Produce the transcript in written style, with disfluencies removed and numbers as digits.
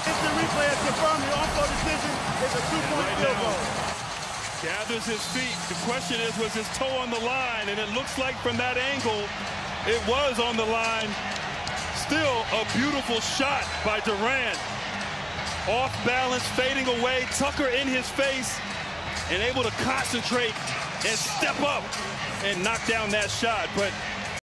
Instant replay has confirmed the on-court decision is a two-point field goal. Gathers his feet. The question is, was his toe on the line? And it looks like from that angle, it was on the line. Still a beautiful shot by Durant. Off balance, fading away, Tucker in his face, and able to concentrate and step up and knock down that shot. But